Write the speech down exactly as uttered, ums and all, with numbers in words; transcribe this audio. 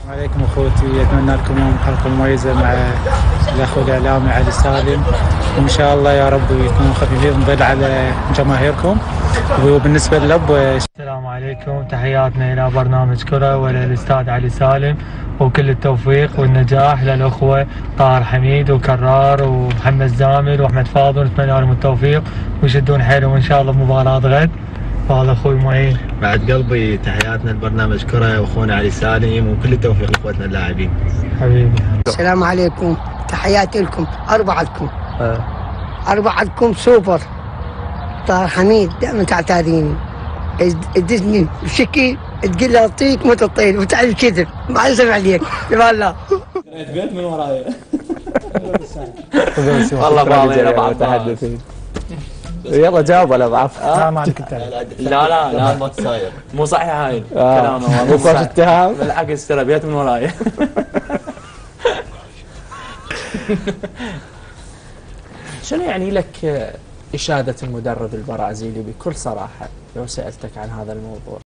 عليكم اخوتي، اتمنى لكم يوم حلقه مميزه مع الاخو الاعلامي علي سالم، وان شاء الله يا رب يكونوا خفيفين ظل على جماهيركم. وبالنسبه للاب، السلام عليكم، تحياتنا الى برنامج كره وللاستاذ علي سالم، وكل التوفيق والنجاح للاخوه طاهر حميد وكرار ومحمد زامل واحمد فاضل، نتمنى لهم التوفيق ويشدون حيلهم ان شاء الله بمباراه غد. وهذا اخوي معين. بعد قلبي تحياتنا لبرنامج كره واخونا علي سالم، وكل التوفيق لاخوتنا اللاعبين. حبيبي. السلام عليكم، تحياتي لكم اربعتكم. أه. اربعتكم سوبر. طاهر حميد دائما تعتاديني، تدزني بشكل تقول لي اعطيك ما تعطيني وتعرف الكذب، ما اسمع عليك يا الله. بيت من وراي. والله باضي انا بعرف. يلا جاوب ولا بعرف. لا ما عندك لا لا لا ما تصاير، مو صحيح هاي كلامه، مو صح اتهام، بالعكس ترى بيت من وراي. شنو يعني لك إشادة المدرب البرازيلي بكل صراحة لو سألتك عن هذا الموضوع؟